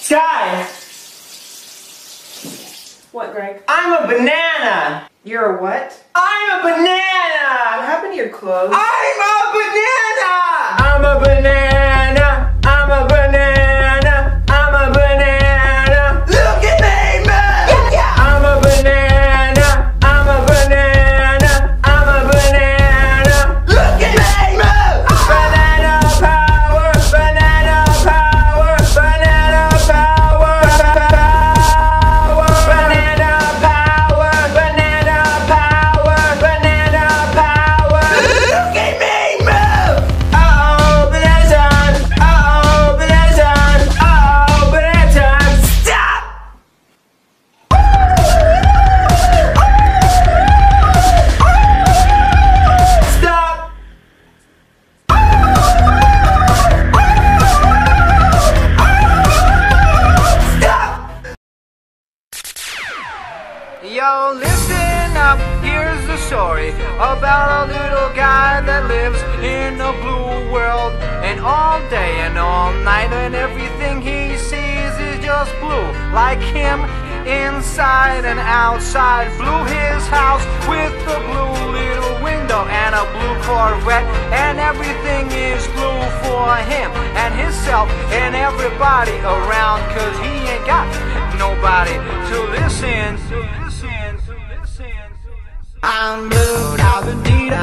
Ty! What, Greg? I'm a banana! You're a what? I'm a banana! What happened to your clothes? I'm a banana! I'm a banana! I'm a banana! I'm a banana! Look at me, man! Yeah, yeah. I'm a banana! I'm a banana! I'm a banana! Look at me, man! Banana power! Banana power! Banana power! Banana power! Banana power! Banana power! Look at me move! Uh-oh, banana! Uh-oh, banana! Uh-oh, banana! Stop! Stop! Stop! Yo, listen up, here's the story about a little guy that lives in a blue world. And all day and all night and everything he sees is just blue. Like him, inside and outside. Blue his house with a blue little window and a blue Corvette. And everything is blue for him and himself and everybody around. Cause he ain't got nobody to listen. I'm blue, da ba dee da.